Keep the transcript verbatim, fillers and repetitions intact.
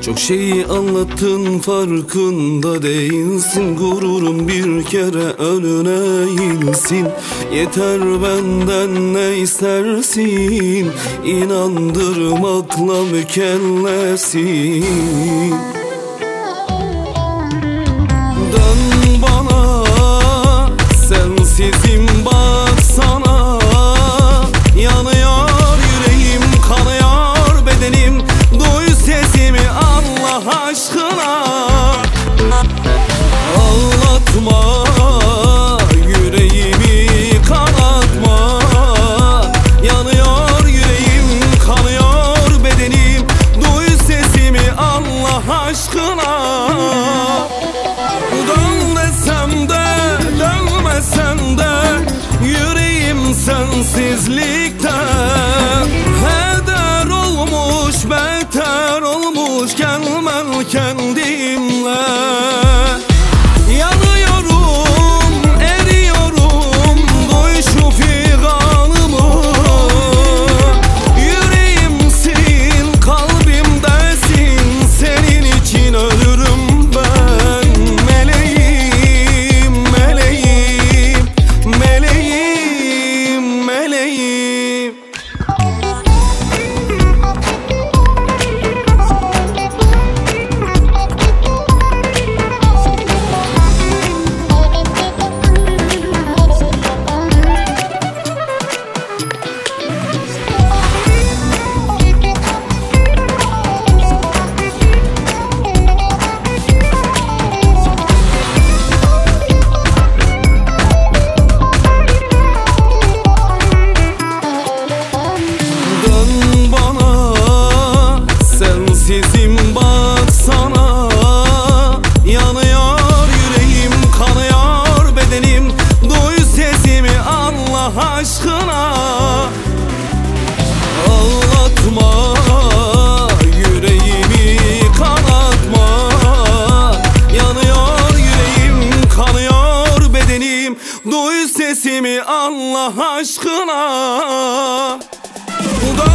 Çok şeyi anlattın, farkında değilsin. Gururum bir kere önüne eğilsin. Yeter benden ne istersin, İnandırmakla mükellefsin. Dön bana, sensizim baksana. Yanıyor yüreğim, kanıyor bedenim. Duy sesimi Allah aşkına. Ağlatma, yüreğimi kanatma. Yanıyor yüreğim, kanıyor bedenim. Duy sesimi Allah aşkına. Dön desem de, dönmesen de, yüreğim sensizlikte heder olmuş, beter olmuş. Gelmem kendimle. Yanıyorum, eriyorum, duy şu figanımı. Yüreğimsin, kalbimdesin, senin için ölürüm ben. Meleğim, meleğim, meleğim, meleğim. Sensizim baksana. Yanıyor yüreğim, kanıyor bedenim. Duy sesimi Allah aşkına. Ağlatma, yüreğimi kanatma. Yanıyor yüreğim, kanıyor bedenim. Duy sesimi Allah aşkına.